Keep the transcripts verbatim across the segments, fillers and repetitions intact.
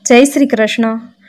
જય શ્રી કૃષ્ણ।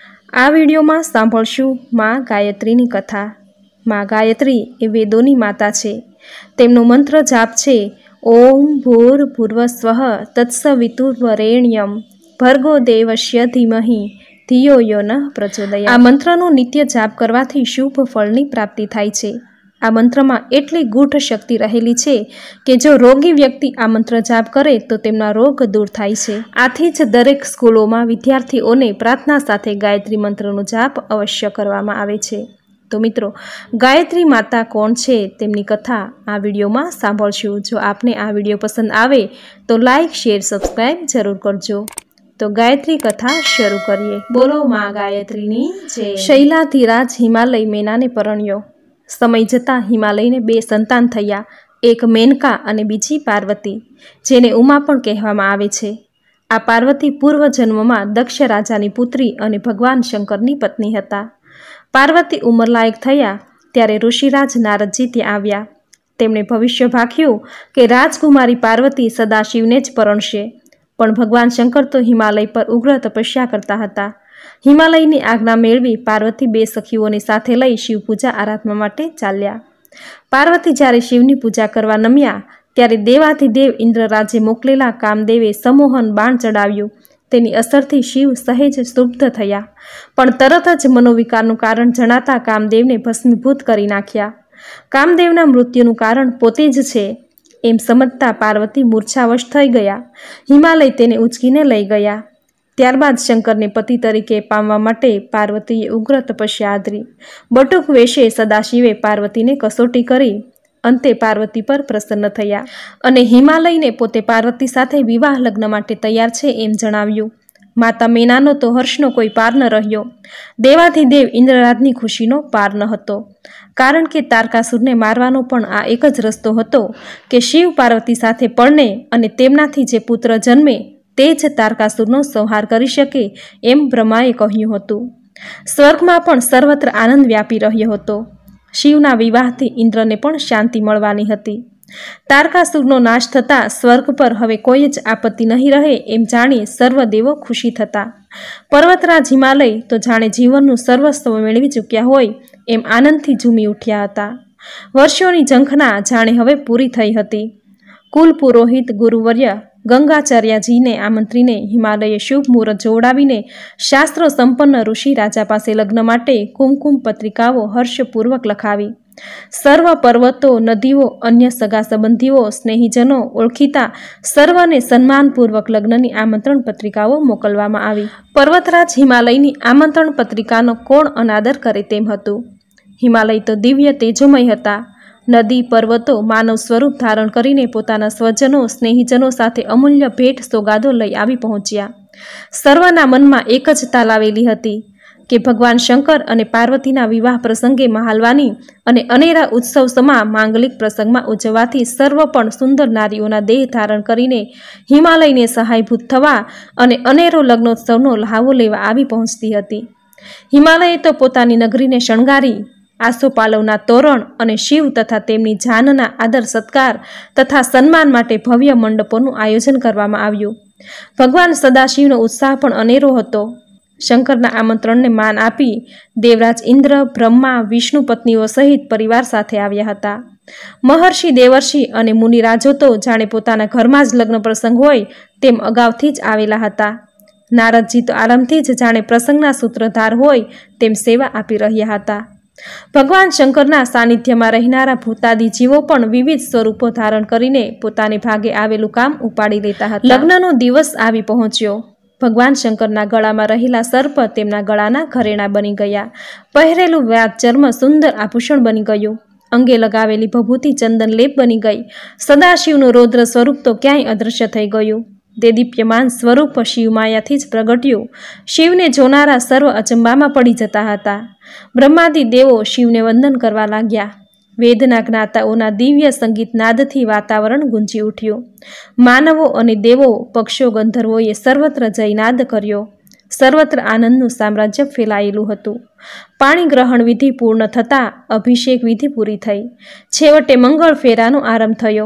આ વિડીયોમાં સાંભળશું માં ગાયત્રીની કથા। માં ગાયત્રી એ વેદોની માતા છે। તેમનો મંત્ર જાપ છે ઓમ ભૂર્ભુવસ્વઃ તત્સવિતુર્વરેણ્યમ ભર્ગો દેવસ્ય ધીમહિ ધિયો યો નઃ પ્રચોદયાત। આ મંત્રનો નિત્ય જાપ કરવાથી શુભ ફળની પ્રાપ્તિ થાય છે। આ મંત્રમાં એટલી ગૂઢ શક્તિ રહેલી છે કે જો રોગી વ્યક્તિ આ મંત્ર જાપ કરે તો તેમના રોગ દૂર થાય છે। આથી જ દરેક સ્કૂલોમાં વિદ્યાર્થીઓને પ્રાર્થના સાથે ગાયત્રી મંત્રનો જાપ અવશ્ય કરવામાં આવે છે। તો મિત્રો, ગાયત્રી માતા કોણ છે તેમની કથા આ વિડીયોમાં સાંભળશું। જો આપને આ વિડીયો પસંદ આવે તો લાઈક શેર સબસ્ક્રાઈબ જરૂર કરજો। તો ગાયત્રી કથા શરૂ કરીએ। બોલો માં ગાયત્રીની જય। શૈલાધિરાજ હિમાલય મેનાને પરણ્યો। સમય જતાં હિમાલયને બે સંતાન થયા, એક મેનકા અને બીજી પાર્વતી, જેને ઉમા પણ કહેવામાં આવે છે। આ પાર્વતી પૂર્વજન્મમાં દક્ષ રાજાની પુત્રી અને ભગવાન શંકરની પત્ની હતા। પાર્વતી ઉંમરલાયક થયા ત્યારે ઋષિરાજ નારદજી ત્યાં આવ્યા। તેમણે ભવિષ્ય ભાખ્યું કે રાજકુમારી પાર્વતી સદાશિવને જ પરણશે, પણ ભગવાન શંકર તો હિમાલય પર ઉગ્ર તપસ્યા કરતા હતા। હિમાલયની આજ્ઞા મેળવી પાર્વતી બે સખીઓને સાથે લઈ શિવ પૂજા આરાધના માટે ચાલ્યા। પાર્વતી જ્યારે શિવની પૂજા કરવા નમ્યા ત્યારે દેવાધિદેવ ઇન્દ્રરાજે મોકલેલા કામદેવે સમોહન બાણ ચડાવ્યું। તેની અસરથી શિવ સહેજ સ્તુબ્ધ થયા, પણ તરત જ મનોવિકારનું કારણ જણાતા કામદેવને ભસ્મીભૂત કરી નાખ્યા। કામદેવના મૃત્યુનું કારણ પોતે જ છે એમ સમજતા પાર્વતી મૂર્છાવશ થઈ ગયા। હિમાલય તેને ઉંચકીને લઈ ગયા। ત્યારબાદ શંકરને પતિ તરીકે પામવા માટે પાર્વતીએ ઉગ્ર તપસ્યા આદરી। બટુક વેશે સદાશિવે પાર્વતીને કસોટી કરી અંતે પાર્વતી પર પ્રસન્ન થયા અને હિમાલયને પોતે પાર્વતી સાથે વિવાહ લગ્ન માટે તૈયાર છે એમ જણાવ્યું। માતા મેનાનો તો હર્ષનો કોઈ પાર ન રહ્યો। દેવાધિદેવ ઇન્દ્રરાજની ખુશીનો પાર ન હતો, કારણ કે તારકાસુરને મારવાનો પણ આ એક જ રસ્તો હતો કે શિવ પાર્વતી સાથે પરણે અને તેમનાથી જે પુત્ર જન્મે તે જ તારકાસુરનો સંહાર કરી શકે એમ બ્રહ્માએ કહ્યું હતું। સ્વર્ગમાં પણ સર્વત્ર આનંદ વ્યાપી રહ્યો હતો। શિવના વિવાહથી ઇન્દ્રને પણ શાંતિ મળવાની હતી। તારકાસુરનો નાશ થતાં સ્વર્ગ પર હવે કોઈ જ આપત્તિ નહીં રહે એમ જાણી સર્વ દેવો ખુશી થતા। પર્વતરાજ હિમાલય તો જાણે જીવનનું સર્વસ્વ મેળવી ચૂક્યા હોય એમ આનંદથી ઝૂમી ઉઠ્યા હતા। વર્ષોની ઝંખના જાણે હવે પૂરી થઈ હતી। કુલ પુરોહિત ગુરુવર્ય ગંગાચાર્યજીને આમંત્રીને હિમાલયે શુભ મુહૂર્ત જોડાવીને શાસ્ત્રો સંપન્ન ઋષિ રાજા પાસે લગ્ન માટે કુમકુમ પત્રિકાઓ હર્ષપૂર્વક લખાવી। સર્વ પર્વતો, નદીઓ, અન્ય સગા સંબંધીઓ, સ્નેહીજનો, ઓળખીતા સર્વને સન્માનપૂર્વક લગ્નની આમંત્રણ પત્રિકાઓ મોકલવામાં આવી। પર્વતરાજ હિમાલયની આમંત્રણ પત્રિકાનો કોણ અનાદર કરે તેમ હતું। હિમાલય તો દિવ્ય તેજોમય હતા। નદી, પર્વતો માનવ સ્વરૂપ ધારણ કરીને પોતાના સ્વજનો, સ્નેહીજનો સાથે અમૂલ્ય ભેટ સોગાદો લઈ આવી પહોંચ્યા। સર્વના મનમાં એક જ તાલાવેલી હતી કે ભગવાન શંકર અને પાર્વતીના વિવાહ પ્રસંગે મહાલવાની અને અનેરા ઉત્સવ સમા માંગલિક પ્રસંગમાં ઉજવવાથી સર્વ પણ સુંદર નારીઓના દેહ ધારણ કરીને હિમાલયને સહાયભૂત થવા અને અનેરો લગ્નોત્સવનો લહાવો લેવા આવી પહોંચતી હતી। હિમાલયે તો પોતાની નગરીને શણગારી આસોપાલવના તોરણ અને શિવ તથા તેમની જાનના આદર સત્કાર તથા સન્માન માટે ભવ્ય મંડપોનું આયોજન કરવામાં આવ્યું। ભગવાન સદાશિવનો ઉત્સાહ પણ અનેરો હતો। શંકરના આમંત્રણને માન આપી દેવરાજ ઇન્દ્ર, બ્રહ્મા, વિષ્ણુ પત્નીઓ સહિત પરિવાર સાથે આવ્યા હતા। મહર્ષિ, દેવર્ષિ અને મુનિરાજો તો જાણે પોતાના ઘરમાં જ લગ્ન પ્રસંગ હોય તેમ અગાઉથી જ આવેલા હતા। નારદજી તો આરંભથી જ જાણે પ્રસંગના સૂત્રધાર હોય તેમ સેવા આપી રહ્યા હતા। ભગવાન શંકરના સાનિધ્યમાં રહેનારા ભૂતાદિ જીવો પણ વિવિધ સ્વરૂપો ધારણ કરીને પોતાને ભાગે આવેલું કામ ઉપાડી લેતા હતા। લગ્નનો દિવસ આવી પહોંચ્યો। ભગવાન શંકરના ગળામાં રહેલા સર્પ તેમના ગળાના ઘરેણા બની ગયા। પહેરેલું વ્યાત ચર્મ સુંદર આભૂષણ બની ગયું। અંગે લગાવેલી ભભૂતિ ચંદન લેપ બની ગઈ। સદાશિવનું રૌદ્ર સ્વરૂપ તો ક્યાંય અદૃશ્ય થઈ ગયું। દેદીપ્યમાન સ્વરૂપ શિવમાયાથી જ પ્રગટ્યું। શિવને જોનારા સર્વ અચંબામાં પડી જતા હતા। બ્રહ્માદિ દેવો શિવને વંદન કરવા લાગ્યા। વેદના જ્ઞાતાઓના દિવ્ય સંગીત નાદથી વાતાવરણ ગુંજી ઉઠ્યું। માનવો અને દેવો, પક્ષો, ગંધર્વોએ સર્વત્ર જયનાદ કર્યો। સર્વત્ર આનંદનું સામ્રાજ્ય ફેલાયેલું હતું। પાણી ગ્રહણ વિધિ પૂર્ણ થતાં અભિષેક વિધિ પૂરી થઈ। છેવટે મંગળ ફેરાનો આરંભ થયો।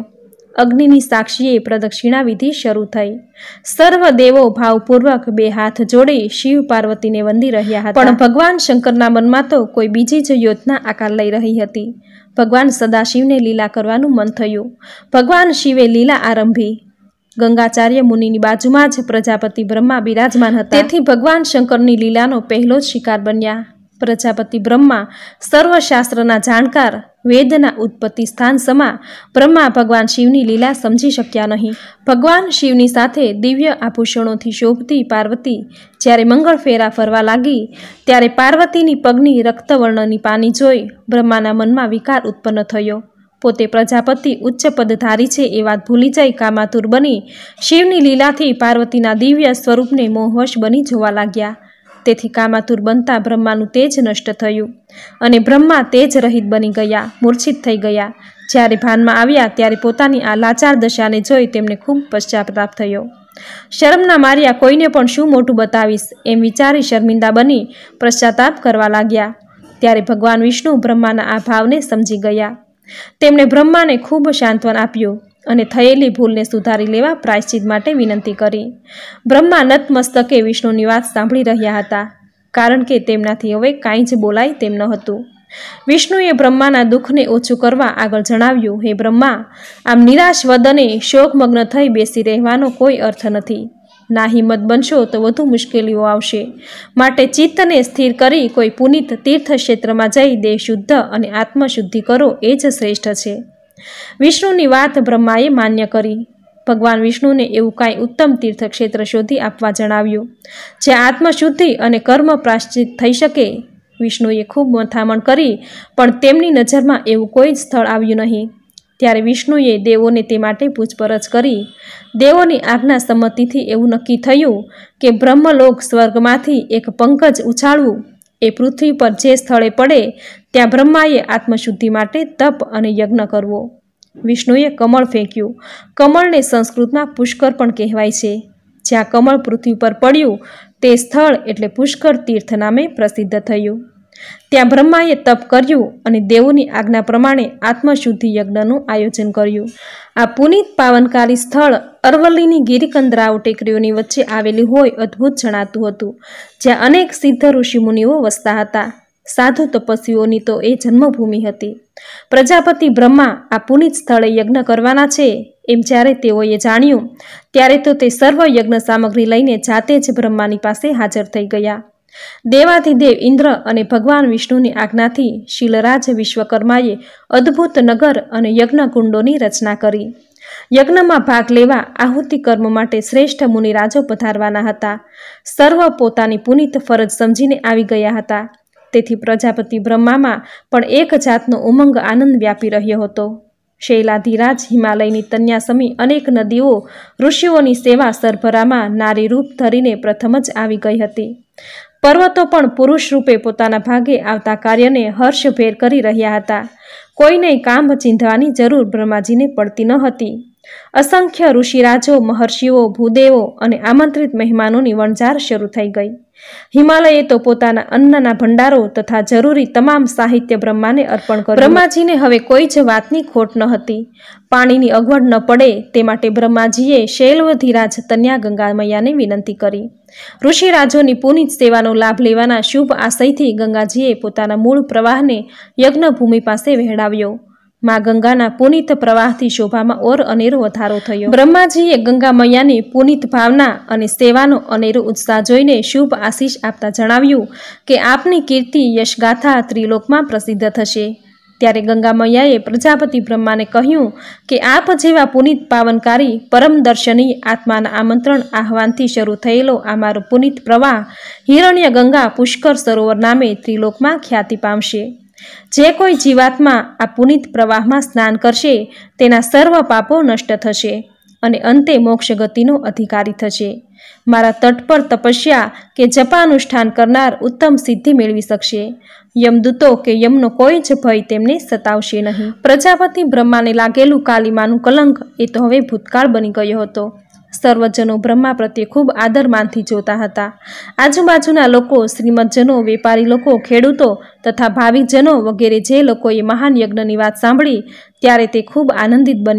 અગ્નિની સાક્ષીએ પ્રદક્ષિણા વિધિ શરૂ થઈ. સર્વ દેવો ભાવપૂર્વક બે હાથ જોડી શિવ પાર્વતીને વંદી રહ્યા હતા. પણ ભગવાન શંકરના મનમાં તો કોઈ બીજી જ યોજના આકાર લઈ રહી હતી. ભગવાન સદાશિવને લીલા કરવાનું મન થયું. ભગવાન શિવે લીલા આરંભી. ગંગાચાર્ય મુનિની બાજુમાં જ પ્રજાપતિ બ્રહ્મા બિરાજમાન હતા. તેથી ભગવાન શંકરની લીલાનો પહેલો જ શિકાર બન્યા. પ્રજાપતિ બ્રહ્મા સર્વશાસ્ત્રના જાણકાર, વેદના ઉત્પત્તિ સ્થાન સમા બ્રહ્મા ભગવાન શિવની લીલા સમજી શક્યા નહીં. ભગવાન શિવની સાથે દિવ્ય આભૂષણોથી શોભતી પાર્વતી જ્યારે મંગળ ફેરા ફરવા લાગી ત્યારે પાર્વતીની પગની રક્તવર્ણની પાની જોઈ બ્રહ્માના મનમાં વિકાર ઉત્પન્ન થયો. પોતે પ્રજાપતિ ઉચ્ચ પદધારી છે એ વાત ભૂલી જઈ કામાતુર બની શિવની લીલાથી પાર્વતીના દિવ્ય સ્વરૂપને મોહવશ બની જોવા લાગ્યા. તેથી કામાતુર બનતા બ્રહ્માનું તેજ નષ્ટ થયું અને બ્રહ્મા તેજ રહિત બની ગયા, મૂર્છિત થઈ ગયા. જ્યારે ભાનમાં આવ્યા ત્યારે પોતાની આ લાચાર દશાને જોઈ તેમને ખૂબ પશ્ચાતાપ થયો. શરમના માર્યા કોઈને પણ શું મોટું બતાવીશ એમ વિચારી શર્મિંદા બની પશ્ચાતાપ કરવા લાગ્યા. ત્યારે ભગવાન વિષ્ણુ બ્રહ્માના આ ભાવને સમજી ગયા. તેમણે બ્રહ્માને ખૂબ સાંત્વન આપ્યું અને થયેલી ભૂલને સુધારી લેવા પ્રાયશ્ચિત માટે વિનંતી કરી. બ્રહ્મા નતમસ્તકે વિષ્ણુની વાત સાંભળી રહ્યા હતા, કારણ કે તેમનાથી હવે કાંઈ જ બોલાય તેમ ન હતું. વિષ્ણુએ બ્રહ્માના દુઃખને ઓછું કરવા આગળ જણાવ્યું, હે બ્રહ્મા, આમ નિરાશ વદને શોકમગ્ન થઈ બેસી રહેવાનો કોઈ અર્થ નથી. ના હિંમત બનશો તો વધુ મુશ્કેલીઓ આવશે. માટે ચિત્તને સ્થિર કરી કોઈ પુનિત તીર્થ ક્ષેત્રમાં જઈ દેહ શુદ્ધ અને આત્મશુદ્ધિ કરો એ જ શ્રેષ્ઠ છે. વિષ્ણુની વાત બ્રહ્માએ માન્ય કરી. ભગવાન વિષ્ણુને એવું કાંઈ ઉત્તમ તીર્થ ક્ષેત્ર શોધી આપવા જણાવ્યું જ્યાં આત્મશુદ્ધિ અને કર્મ પ્રાશ્ચિત થઈ શકે. વિષ્ણુએ ખૂબ મથામણ કરી પણ તેમની નજરમાં એવું કોઈ જ સ્થળ આવ્યું નહીં. ત્યારે વિષ્ણુએ દેવોને તે માટે પૂછપરછ કરી. દેવોની આજ્ઞા સંમતિથી એવું નક્કી થયું કે બ્રહ્મલોક સ્વર્ગમાંથી એક પંકજ ઉછાળવું એ પૃથ્વી પર જે સ્થળે પડે ત્યાં બ્રહ્માએ આત્મશુદ્ધિ માટે તપ અને યજ્ઞ કરવો. વિષ્ણુએ કમળ ફેંક્યું. કમળને સંસ્કૃતમાં પુષ્કર પણ કહેવાય છે. જ્યાં કમળ પૃથ્વી પર પડ્યું તે સ્થળ એટલે પુષ્કર તીર્થ નામે પ્રસિદ્ધ થયું. ત્યાં બ્રહ્માએ તપ કર્યું અને દેવોની આજ્ઞા પ્રમાણે આત્મશુદ્ધિ યજ્ઞનું આયોજન કર્યું. આ પુનિત પાવનકારી સ્થળ અરવલ્લીની ગિરિકંદરાઓ ટેકરીઓની વચ્ચે આવેલી હોય અદ્ભુત જણાતું હતું, જ્યાં અનેક સિદ્ધ ઋષિમુનિઓ વસતા હતા. સાધુ તપસ્વીઓની તો એ જન્મભૂમિ હતી. પ્રજાપતિ બ્રહ્મા આ પુનિત સ્થળે યજ્ઞ કરવાના છે એમ જ્યારે તેઓએ જાણ્યું ત્યારે તો તે સર્વ યજ્ઞ સામગ્રી લઈને જાતે જ બ્રહ્માની પાસે હાજર થઈ ગયા. દેવાધિદેવ ઇન્દ્ર અને ભગવાન વિષ્ણુની આજ્ઞાથી શીલરાજ વિશ્વકર્માએ અદ્ભુત નગર અને યજ્ઞ કુંડોની રચના કરી. યજ્ઞમાં ભાગ લેવા આહુતિ કર્મ માટે શ્રેષ્ઠ મુનિરાજો પધારવાના હતા. સર્વ પોતાની પુનિત ફરજ સમજીને આવી ગયા હતા. તેથી પ્રજાપતિ બ્રહ્મામાં પણ એક જાતનો ઉમંગ આનંદ વ્યાપી રહ્યો હતો. શૈલાધિરાજ હિમાલયની તન્યાસમી અનેક નદીઓ ઋષિઓની સેવા સરભરામાં નારી રૂપ ધરીને પ્રથમ જ આવી ગઈ હતી. પર્વતો પણ પુરુષ રૂપે પોતાના ભાગે આવતા કાર્યને હર્ષભેર કરી રહ્યા હતા. કોઈને કામ ચીંધવાની જરૂર બ્રહ્માજીને પડતી ન હતી. અસંખ્ય ઋષિરાજો, મહર્ષિઓ, ભૂદેવો અને આમંત્રિત મહેમાનોની વણઝાર શરૂ થઈ ગઈ. હિમાલયે તો પોતાના અન્નના ભંડારો તથા જરૂરી તમામ સાહિત્ય બ્રહ્માને અર્પણ કર્યું. બ્રહ્માજીને હવે કોઈ જ વાતની ખોટ ન હતી. પાણીની અગવડ ન પડે તે માટે બ્રહ્માજીએ શૈલવધિરાજ તન્યા ગંગા મૈયાને વિનંતી કરી. ઋષિરાજોની પુનિત સેવાનો લાભ લેવાના શુભ આશયથી ગંગાજીએ પોતાના મૂળ પ્રવાહને યજ્ઞભૂમિ પાસે વહેડાવ્યો. માં ગંગાના પુનિત પ્રવાહથી શોભામાં ઓર અનેરો વધારો થયો. બ્રહ્માજીએ ગંગા મૈયાની પુનિત ભાવના અને સેવાનો અનેરો ઉત્સાહ જોઈને શુભ આશીષ આપતા જણાવ્યું કે આપની કીર્તિ યશગાથા ત્રિલોકમાં પ્રસિદ્ધ થશે. ત્યારે ગંગા મૈયાએ પ્રજાપતિ બ્રહ્માને કહ્યું કે આપ જેવા પુનિત પાવનકારી પરમ દર્શનીય આત્માના આમંત્રણ આહવાનથી શરૂ થયેલો આ મારો પુનિત પ્રવાહ હિરણ્ય ગંગા પુષ્કર સરોવર નામે ત્રિલોકમાં ખ્યાતિ પામશે. જે કોઈ જીવાત્મા આ પુનિત પ્રવાહમાં સ્નાન કરશે તેના સર્વ પાપો નષ્ટ થશે અને અંતે મોક્ષ ગતિનો અધિકારી થશે. મારા તટ પર તપસ્યા કે જપાનુષ્ઠાન કરનાર ઉત્તમ સિદ્ધિ મેળવી શકશે. યમદૂતો કે યમનો કોઈ જ ભય તેમને સતાવશે નહીં. પ્રજાપતિ બ્રહ્માને લાગેલું કાલિમાનું કલંક એ તો હવે ભૂતકાળ બની ગયો હતો. સર્વજનો બ્રહ્મા પ્રત્યે ખૂબ આદરમાનથી જોતા હતા. આજુબાજુના લોકો, શ્રીમદ્જનો, વેપારી લોકો, ખેડૂતો તથા ભાવિકજનો વગેરે જે લોકોએ મહાન યજ્ઞની વાત સાંભળી ત્યારે તે ખૂબ આનંદિત બન્યા.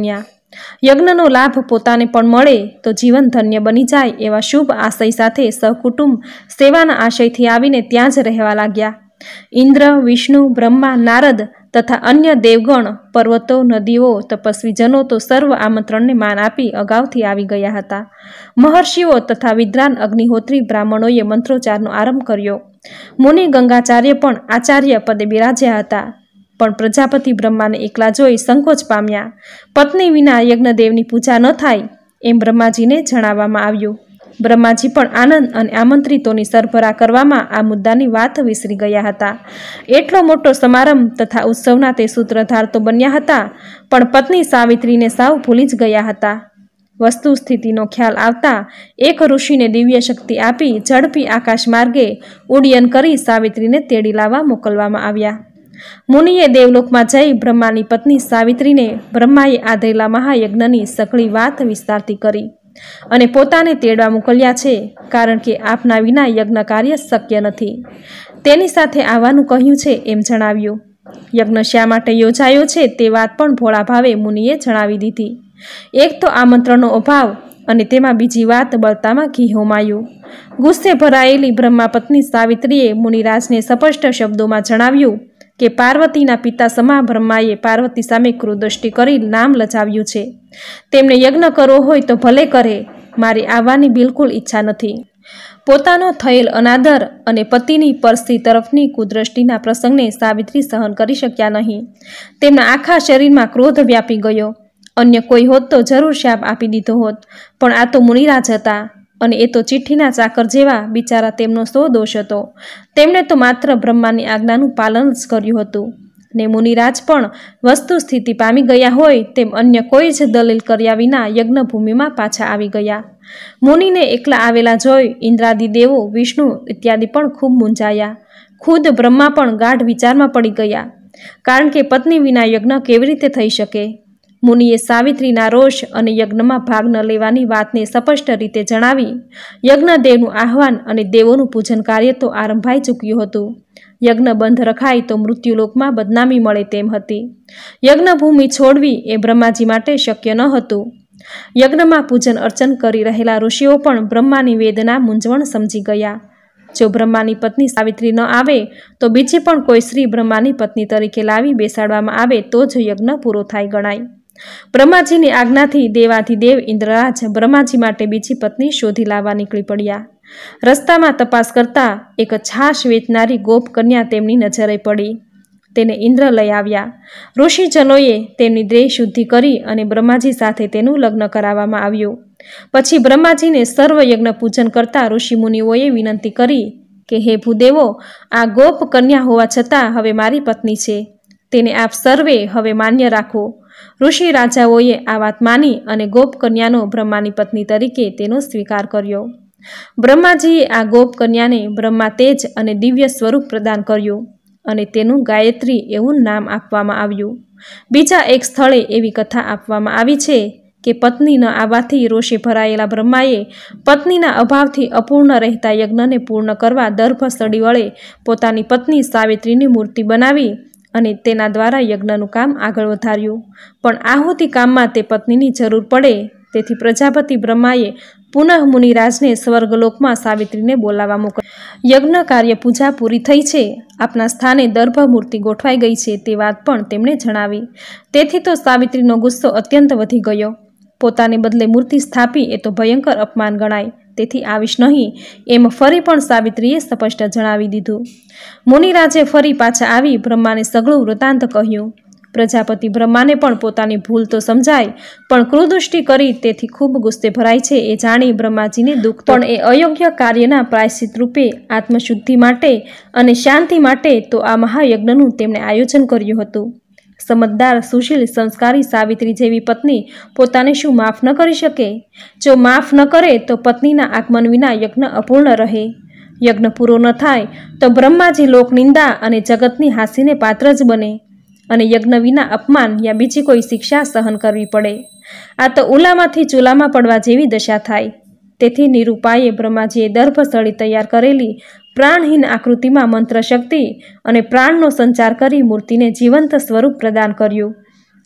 યજ્ઞનો લાભ પોતાને પણ મળે તો જીવન ધન્ય બની જાય એવા શુભ આશય સાથે સહકુટુંબ સેવાના આશયથી આવીને ત્યાં જ રહેવા લાગ્યા. ઇન્દ્ર, વિષ્ણુ, બ્રહ્મા, નારદ તથા અન્ય દેવગણ, પર્વતો, નદીઓ, તપસ્વીજનો તો સર્વ આમંત્રણને માન આપી અગાઉથી આવી ગયા હતા. મહર્ષિઓ તથા વિદ્વાન અગ્નિહોત્રી બ્રાહ્મણોએ મંત્રોચ્ચારનો આરંભ કર્યો. મુનિ ગંગાચાર્ય પણ આચાર્ય પદે બિરાજ્યા હતા. પણ પ્રજાપતિ બ્રહ્માને એકલા જોઈ સંકોચ પામ્યા. પત્ની વિના યજ્ઞદેવની પૂજા ન થાય એમ બ્રહ્માજીને જણાવવામાં આવ્યું. બ્રહ્માજી પણ આનંદ અને આમંત્રિતોની સરભરા કરવામાં આ મુદ્દાની વાત વિસરી ગયા હતા. એટલો મોટો સમારંભ તથા ઉત્સવના તે સૂત્રધાર તો બન્યા હતા, પણ પત્ની સાવિત્રીને સાવ ભૂલી જ ગયા હતા. વસ્તુ સ્થિતિનો ખ્યાલ આવતા એક ઋષિને દિવ્ય શક્તિ આપી ઝડપી આકાશ માર્ગે ઉડ્ડયન કરી સાવિત્રીને તેડી લાવવા મોકલવામાં આવ્યા. મુનિએ દેવલોકમાં જઈ બ્રહ્માની પત્ની સાવિત્રીને બ્રહ્માએ આદરેલા મહાયજ્ઞની સઘળી વાત વિસ્તારથી કરી અને પોતાને તેડવા મોકલ્યા છે, કારણ કે આપના વિના યજ્ઞ કાર્ય શક્ય નથી. તેની સાથે આવવાનું કહ્યું છે એમ જણાવ્યું. યજ્ઞ શા માટે યોજાયો છે તે વાત પણ ભોળા ભાવે મુનિએ જણાવી દીધી. એક તો આમંત્રણનો અભાવ અને તેમાં બીજી વાત બળતામાં ઘી હોમાયું. ગુસ્સે ભરાયેલી બ્રહ્મા પત્ની સાવિત્રીએ મુનિરાજને સ્પષ્ટ શબ્દોમાં જણાવ્યું કે પાર્વતીના પિતા સમા બ્રહ્માએ પાર્વતી સામે ક્રૂરદૃષ્ટિ કરી નામ લજાવ્યું છે. તેમને યજ્ઞ કરવો હોય તો ભલે કરે, મારી આવવાની બિલકુલ ઈચ્છા નથી. પોતાનો થયેલ અનાદર અને પતિની પરસ્ત્રી તરફની કુદ્રષ્ટિના પ્રસંગને સાવિત્રી સહન કરી શક્યા નહીં. તેમના આખા શરીરમાં ક્રોધ વ્યાપી ગયો. અન્ય કોઈ હોત તો જરૂર શાપ આપી દીધો હોત, પણ આ તો મુનિરાજ હતા અને એ તો ચિઠ્ઠીના ચાકર જેવા. બિચારા તેમનો શો દોષ હતો? તેમણે તો માત્ર બ્રહ્માની આજ્ઞાનું પાલન જ કર્યું હતું. ને મુનિરાજ પણ વસ્તુ સ્થિતિ પામી ગયા હોય તેમ અન્ય કોઈ જ દલીલ કર્યા વિના યજ્ઞભૂમિમાં પાછા આવી ગયા. મુનિને એકલા આવેલા જોઈ ઇન્દ્રાદિ દેવો, વિષ્ણુ ઇત્યાદિ પણ ખૂબ મૂંઝાયા. ખુદ બ્રહ્મા પણ ગાઢ વિચારમાં પડી ગયા, કારણ કે પત્ની વિના યજ્ઞ કેવી રીતે થઈ શકે? મુનિએ સાવિત્રીના રોષ અને યજ્ઞમાં ભાગ ન લેવાની વાતને સ્પષ્ટ રીતે જણાવી. યજ્ઞદેવનું આહ્વાન અને દેવોનું પૂજન કાર્ય તો આરંભાઈ ચૂક્યું હતું. યજ્ઞ બંધ રખાય તો મૃત્યુલોકમાં બદનામી મળે તેમ હતી. યજ્ઞભૂમિ છોડવી એ બ્રહ્માજી માટે શક્ય ન હતું. યજ્ઞમાં પૂજન અર્ચન કરી રહેલા ઋષિઓ પણ બ્રહ્માની વેદના મૂંઝવણ સમજી ગયા. જો બ્રહ્માની પત્ની સાવિત્રી ન આવે તો બીજી પણ કોઈ સ્ત્રી બ્રહ્માની પત્ની તરીકે લાવી બેસાડવામાં આવે તો જ યજ્ઞ પૂરો થાય ગણાય. બ્રહ્માજીની આજ્ઞાથી દેવાધિદેવ ઇન્દ્રરાજ બ્રહ્માજી માટે બીજી પત્ની શોધી લાવવા નીકળી પડ્યા. રસ્તામાં તપાસ કરતા એક છાશ વેચનારી ગોપ કન્યા તેમની નજરે પડી. તેને ઇન્દ્ર લઈ આવ્યા. ઋષિજનોએ તેમની દેહ શુદ્ધિ કરી અને બ્રહ્માજી સાથે તેનું લગ્ન કરાવવામાં આવ્યું. પછી બ્રહ્માજીને સર્વ યજ્ઞ પૂજન કરતા ઋષિમુનિઓએ વિનંતી કરી કે હે ભૂદેવો, આ ગોપ કન્યા હોવા છતાં હવે મારી પત્ની છે, તેને આપ સર્વે હવે માન્ય રાખો. ઋષિ રાજાઓએ આ વાત માની અને ગોપ કન્યાનો બ્રહ્માની પત્ની તરીકે તેનો સ્વીકાર કર્યો. બ્રહ્માજીએ આ ગોપ કન્યાને બ્રહ્મા તેજ અને દિવ્ય સ્વરૂપ પ્રદાન કર્યું અને તેનું ગાયત્રી એવું નામ આપવામાં આવ્યું. બીજા એક સ્થળે એવી કથા આપવામાં આવી છે કે પત્ની ન આવવાથી રોષે ભરાયેલા બ્રહ્માએ પત્નીના અભાવથી અપૂર્ણ રહેતા યજ્ઞને પૂર્ણ કરવા દર્ભ સળી વડે પોતાની પત્ની સાવિત્રીની મૂર્તિ બનાવી અને તેના દ્વારા યજ્ઞનું કામ આગળ વધાર્યું. પણ આહુતિ કામમાં તે પત્નીની જરૂર પડે, તેથી પ્રજાપતિ બ્રહ્માએ પુનઃ મુનિરાજને સ્વર્ગલોકમાં સાવિત્રીને બોલાવવા મોકલ્યા. યજ્ઞ કાર્ય પૂજા પૂરી થઈ છે, આપના સ્થાને દર્ભ મૂર્તિ ગોઠવાઈ ગઈ છે તે વાત પણ તેમણે જણાવી. તેથી તો સાવિત્રીનો ગુસ્સો અત્યંત વધી ગયો. પોતાને બદલે મૂર્તિ સ્થાપી એ તો ભયંકર અપમાન ગણાય, તેથી આવીશ નહીં એમ ફરી પણ સાવિત્રીએ સ્પષ્ટ જણાવી દીધું. મુનિરાજે ફરી પાછા આવી બ્રહ્માને સઘળું વૃત્તાંત કહ્યું. પ્રજાપતિ બ્રહ્માને પણ પોતાની ભૂલ તો સમજાય, પણ ક્રૂરદૃષ્ટિ કરી તેથી ખૂબ ગુસ્સે ભરાય છે એ જાણી બ્રહ્માજીને દુઃખ. પણ એ અયોગ્ય કાર્યના પ્રાયશ્ચિત રૂપે આત્મશુદ્ધિ માટે અને શાંતિ માટે તો આ મહાયજ્ઞનું તેમણે આયોજન કર્યું હતું. સમજદાર, સુશીલ, સંસ્કારી સાવિત્રી જેવી પત્ની પોતાને શું માફ ન કરી શકે? જો માફ ન કરે તો પત્નીના આગમન વિના યજ્ઞ અપૂર્ણ રહે. યજ્ઞ પૂરો ન થાય તો બ્રહ્માજી લોકનિંદા અને જગતની હાસ્યને પાત્ર જ બને અને યજ્ઞ વિના અપમાન યા બીજી કોઈ શિક્ષા સહન કરવી પડે. આ તો ઉલામાંથી ચૂલામાં પડવા જેવી દશા થાય. તેથી નિરૂપાએ બ્રહ્માજીએ દર્ભસળી તૈયાર કરેલી પ્રાણહીન આકૃતિમાં મંત્ર શક્તિ અને પ્રાણનો સંચાર કરી મૂર્તિને જીવંત સ્વરૂપ પ્રદાન કર્યું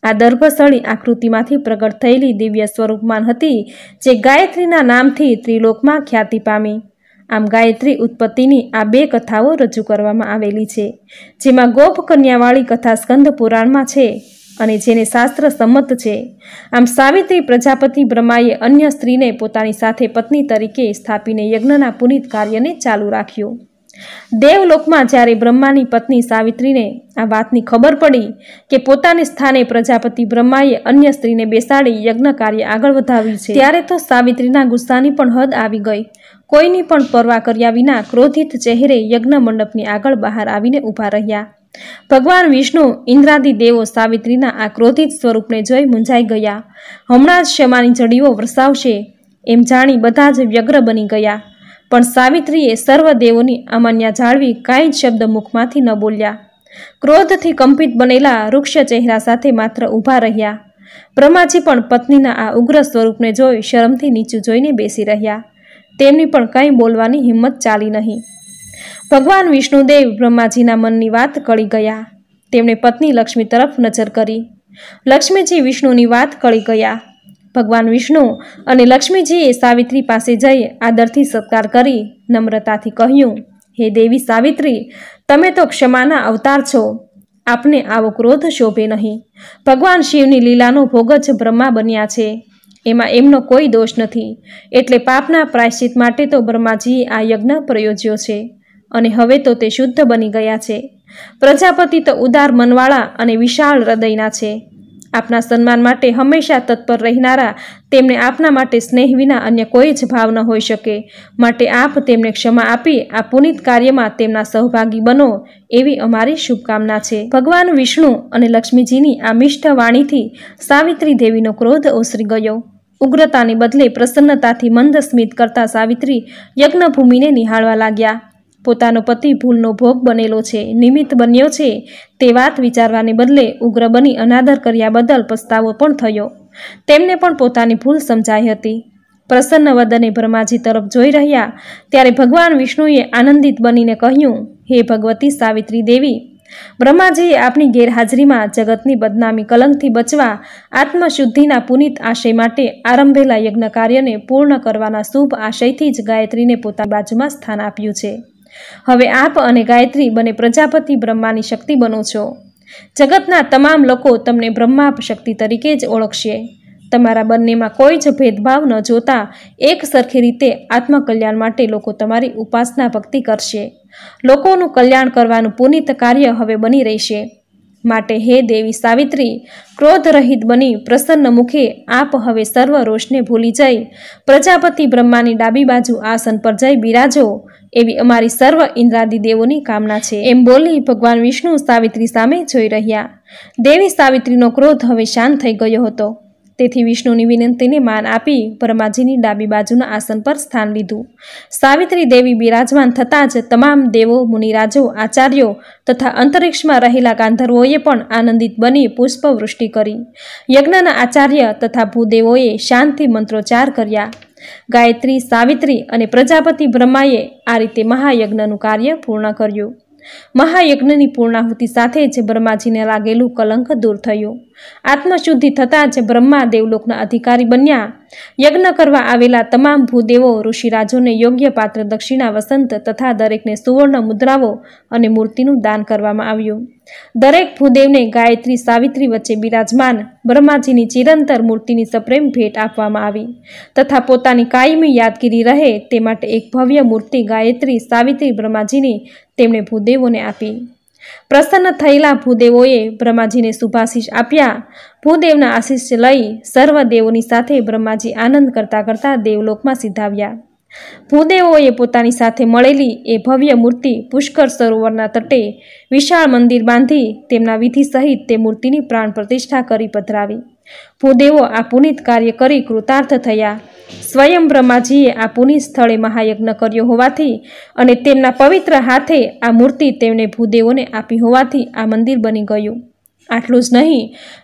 આ દર્ભસળી આકૃતિમાંથી પ્રગટ થયેલી દિવ્ય સ્વરૂપમાન હતી, જે ગાયત્રીના નામથી ત્રિલોકમાં ખ્યાતિ પામી. આમ ગાયત્રી ઉત્પત્તિની આ બે કથાઓ રજૂ કરવામાં આવેલી છે, જેમાં ગોપ કન્યાવાળી કથા સ્કંદ પુરાણમાં છે અને જેને શાસ્ત્ર સંમત છે. આમ સાવિત્રી પ્રજાપતિ બ્રહ્માએ અન્ય સ્ત્રીને પોતાની સાથે પત્ની તરીકે સ્થાપીને યજ્ઞના પુનિત કાર્યને ચાલુ રાખ્યું. દેવલોકમાં જ્યારે બ્રહ્માની પત્ની સાવિત્રીને આ વાતની ખબર પડી કે પોતાને સ્થાને પ્રજાપતિ બ્રહ્માએ અન્ય સ્ત્રીને બેસાડી યજ્ઞ કાર્ય આગળ વધાવ્યું છે, ત્યારે તો સાવિત્રીના ગુસ્સાની પણ હદ આવી ગઈ. કોઈની પણ પરવા કર્યા વિના ક્રોધિત ચહેરે યજ્ઞ મંડપની આગળ બહાર આવીને ઊભા રહ્યા. ભગવાન વિષ્ણુ ઇન્દ્રાદિ દેવો સાવિત્રીના આ ક્રોધિત સ્વરૂપને જોઈ મૂંઝાઈ ગયા. હમણાં જ ક્ષમાની જડીઓ વરસાવશે એમ જાણી બધા જ વ્યગ્ર બની ગયા. પણ સાવિત્રીએ સર્વ દેવોની અમાન્યા જાળવી કાંઈ જ શબ્દ મુખમાંથી ન બોલ્યા. ક્રોધથી કંપિત બનેલા વૃક્ષ ચહેરા સાથે માત્ર ઊભા રહ્યા. બ્રહ્માજી પણ પત્નીના આ ઉગ્ર સ્વરૂપને જોઈ શરમથી નીચું જોઈને બેસી રહ્યા. તેમની પણ કંઈ બોલવાની હિંમત ચાલી નહીં. ભગવાન વિષ્ણુદેવ બ્રહ્માજીના મનની વાત કળી ગયા. તેમણે પત્ની લક્ષ્મી તરફ નજર કરી. લક્ષ્મીજી વિષ્ણુની વાત કળી ગયા. ભગવાન વિષ્ણુ અને લક્ષ્મીજીએ સાવિત્રી પાસે જઈ આદરથી સત્કાર કરી નમ્રતાથી કહ્યું, હે દેવી સાવિત્રી, તમે તો ક્ષમાના અવતાર છો. આપને આવો ક્રોધ શોભે નહીં. ભગવાન શિવની લીલાનો ભોગ જ બ્રહ્મા બન્યા છે, એમાં એમનો કોઈ દોષ નથી. એટલે પાપના પ્રાયશ્ચિત માટે તો બ્રહ્માજીએ આ યજ્ઞ પ્રયોજ્યો છે અને હવે તો તે શુદ્ધ બની ગયા છે. પ્રજાપતિ તો ઉદાર મનવાળા અને વિશાળ હૃદયના છે. આપના સન્માન માટે હંમેશા તત્પર રહેનારા તેમને આપના માટે સ્નેહ વિના અન્ય કોઈ જ ભાવ ન હોઈ શકે. માટે આપ તેમને ક્ષમા આપી આ પુનિત કાર્યમાં તેમના સહભાગી બનો એવી અમારી શુભકામના છે. ભગવાન વિષ્ણુ અને લક્ષ્મીજીની આ મિષ્ઠ વાણીથી સાવિત્રી દેવીનો ક્રોધ ઓસરી ગયો. ઉગ્રતાને બદલે પ્રસન્નતાથી મંદ સ્મિત કરતા સાવિત્રી યજ્ઞભૂમિને નિહાળવા લાગ્યા. પોતાનો પતિ ભૂલનો ભોગ બનેલો છે, નિમિત્ત બન્યો છે, તે વાત વિચારવાને બદલે ઉગ્ર બની અનાદર કર્યા બદલ પસ્તાવો પણ થયો. તેમને પણ પોતાની ભૂલ સમજાઈ હતી. પ્રસન્ન વદને બ્રહ્માજી તરફ જોઈ રહ્યા ત્યારે ભગવાન વિષ્ણુએ આનંદિત બનીને કહ્યું, હે ભગવતી સાવિત્રી દેવી, બ્રહ્માજીએ આપની ગેરહાજરીમાં જગતની બદનામી કલંકથી બચવા આત્મશુદ્ધિના પુનિત આશય માટે આરંભેલા યજ્ઞ કાર્યને પૂર્ણ કરવાના શુભ આશયથી જ ગાયત્રીને પોતાની બાજુમાં સ્થાન આપ્યું છે. હવે આપ અને ગાયત્રી બને પ્રજાપતિ બ્રહ્માની શક્તિ બનો છો. જગતના તમામ લોકો તમને બ્રહ્મા શક્તિ તરીકે જ ઓળખશે. તમારા બંનેમાં કોઈ જ ભેદભાવ ન જોતા એક સરખી રીતે આત્મકલ્યાણ માટે લોકો તમારી ઉપાસના ભક્તિ કરશે. લોકોનું કલ્યાણ કરવાનું પુનિત કાર્ય હવે બની રહેશે. માટે હે દેવી સાવિત્રી, ક્રોધ રહિત બની પ્રસન્ન મુખે આપ હવે સર્વ રોષને ભૂલી જઈ પ્રજાપતિ બ્રહ્માની ડાબી બાજુ આસન પર જઈ બિરાજો એવી અમારી સર્વ ઇન્દ્રાદિ દેવોની કામના છે. એમ બોલી ભગવાન વિષ્ણુ સાવિત્રી સામે જોઈ રહ્યા. દેવી સાવિત્રીનો ક્રોધ હવે શાંત થઈ ગયો હતો. તેથી વિષ્ણુની વિનંતીને માન આપી બ્રહ્માજીની ડાબી બાજુના આસન પર સ્થાન લીધું. સાવિત્રી દેવી બિરાજમાન થતાં જ તમામ દેવો, મુનિરાજો, આચાર્યો તથા અંતરિક્ષમાં રહેલા ગાંધર્વોએ પણ આનંદિત બની પુષ્પવૃષ્ટિ કરી. યજ્ઞના આચાર્ય તથા ભૂદેવોએ શાંતિ મંત્રોચ્ચાર કર્યા. ગાયત્રી, સાવિત્રી અને પ્રજાપતિ બ્રહ્માએ આ રીતે મહાયજ્ઞનું કાર્ય પૂર્ણ કર્યું. મહાયજ્ઞની પૂર્ણાહુતિ સાથે જ બ્રહ્માજીને લાગેલું કલંક દૂર થયું. આત્મશુદ્ધિ થતાં જ બ્રહ્મા દેવલોકના અધિકારી બન્યા. યજ્ઞ કરવા આવેલા તમામ ભૂદેવો, ઋષિરાજોને યોગ્ય પાત્ર દક્ષિણા, વસંત તથા દરેકને સુવર્ણ મુદ્રાઓ અને મૂર્તિનું દાન કરવામાં આવ્યું. દરેક ભૂદેવને ગાયત્રી, સાવિત્રી વચ્ચે બિરાજમાન બ્રહ્માજીની ચિરંતર મૂર્તિની સપ્રેમ ભેટ આપવામાં આવી તથા પોતાની કાયમી યાદગીરી રહે તે માટે એક ભવ્ય મૂર્તિ ગાયત્રી, સાવિત્રી, બ્રહ્માજીની તેમણે ભૂદેવોને આપી. પ્રસન્ન થયેલા ભૂદેવોએ બ્રહ્માજીને શુભાશીષ આપ્યા. ભૂદેવના આશીષ લઈ સર્વ દેવોની સાથે બ્રહ્માજી આનંદ કરતા કરતા દેવલોકમાં સિધાવ્યા. ભૂદેવોએ પોતાની સાથે મળેલી એ ભવ્ય મૂર્તિ પુષ્કર સરોવરના તટે વિશાળ મંદિર બાંધી તેમના વિધિ સહિત તે મૂર્તિની પ્રાણ પ્રતિષ્ઠા કરી પધરાવી. ભૂદેવો આ પુનિત કાર્ય કરી કૃતાર્થ થયા. સ્વયં બ્રહ્માજીએ આ પુનિત સ્થળે મહાયજ્ઞ કર્યો હોવાથી અને તેમના પવિત્ર હાથે આ મૂર્તિ તેમણે ભૂદેવોને આપી હોવાથી આ મંદિર બની ગયું. આટલું જ નહીં,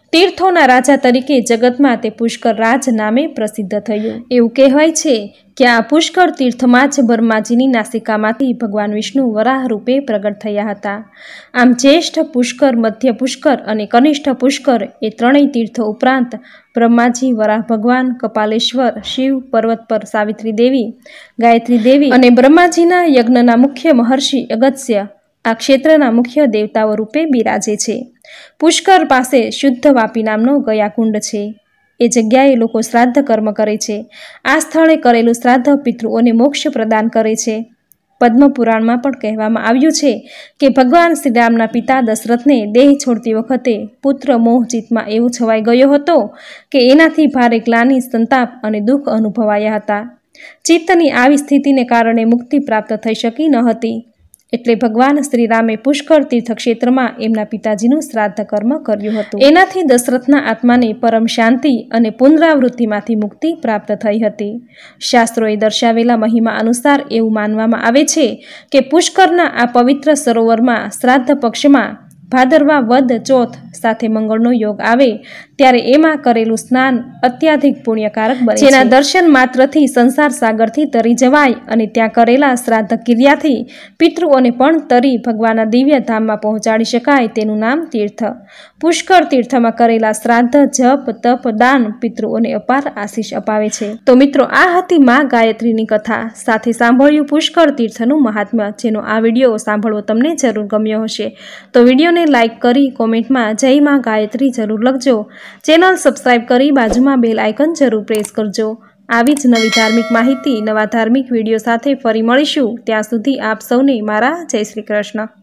તીર્થોના રાજા તરીકે જગતમાં તે પુષ્કર રાજ નામે પ્રસિદ્ધ થયું। એવું કહેવાય છે કે આ પુષ્કર તીર્થમાં જ બ્રહ્માજીની નાસિકામાંથી ભગવાન વિષ્ણુ વરાહ રૂપે પ્રગટ થયા હતા। આમ જ્યેષ્ઠ પુષ્કર, મધ્ય પુષ્કર અને કનિષ્ઠ પુષ્કર એ ત્રણેય તીર્થો ઉપરાંત બ્રહ્માજી, વરાહ ભગવાન, કપાલેશ્વર, શિવ, પર્વત પર સાવિત્રી દેવી, ગાયત્રી દેવી અને બ્રહ્માજીના યજ્ઞના મુખ્ય મહર્ષિ અગસ્ત્ય આ ક્ષેત્રના મુખ્ય દેવતાઓ રૂપે બિરાજે છે। પુષ્કર પાસે શુદ્ધ વાપી નામનો ગયાકુંડ છે। એ જગ્યાએ લોકો શ્રાદ્ધ કર્મ કરે છે। આ સ્થળે કરેલું શ્રાદ્ધ પિતૃઓને મોક્ષ પ્રદાન કરે છે। પદ્મ પુરાણમાં પણ કહેવામાં આવ્યું છે કે ભગવાન શ્રીરામના પિતા દશરથને દેહ છોડતી વખતે પુત્ર મોહ ચિત્તમાં એવો છવાઈ ગયો હતો કે એનાથી ભારે ગ્લાનિ, સંતાપ અને દુઃખ અનુભવાયા હતા। ચિત્તની આવી સ્થિતિને કારણે મુક્તિ પ્રાપ્ત થઈ શકી ન હતી, એટલે ભગવાન શ્રીરામે પુષ્કર તીર્થ ક્ષેત્રમાં એમના પિતાજીનું શ્રાદ્ધ કર્મ કર્યું હતું। એનાથી દશરથના આત્માને પરમ શાંતિ અને પુનરાવૃત્તિમાંથી મુક્તિ પ્રાપ્ત થઈ હતી। શાસ્ત્રોએ દર્શાવેલા મહિમા અનુસાર એવું માનવામાં આવે છે કે પુષ્કરના આ પવિત્ર સરોવરમાં શ્રાદ્ધ પક્ષમાં ભાદરવા વદ ચોથ સાથે મંગળનો યોગ આવે ત્યારે એમાં કરેલું સ્નાન અત્યાધિક પુણ્યકારક બને છે, જેના દર્શન માત્રથી સંસાર સાગરથી તરી જવાય અને ત્યાં કરેલા શ્રાદ્ધ ક્રિયાથી પિતૃઓને પણ તરી ભગવાનના દિવ્ય ધામમાં પહોંચાડી શકાય તેનું નામ તીર્થ। પુષ્કર તીર્થમાં કરેલા શ્રાદ્ધ, જપ, તપ, દાન પિતૃઓને અપાર આશીષ અપાવે છે। તો મિત્રો, આ હતી માં ગાયત્રીની કથા સાથે સાંભળ્યું પુષ્કર તીર્થનું મહાત્મ્ય, જેનો આ વિડીયો સાંભળવો તમને જરૂર ગમ્યો હશે તો વિડીયોને લાઈક કરી કોમેન્ટમાં જય માં ગાયત્રી જરૂર લખજો। ચેનલ સબસ્ક્રાઈબ કરી બાજુમાં બેલ આઇકન જરૂર પ્રેસ કરજો। આવી જ નવી ધાર્મિક માહિતી, નવા ધાર્મિક વિડીયો સાથે ફરી મળીશું। ત્યાં સુધી આપ સૌને મારા જય શ્રી કૃષ્ણ।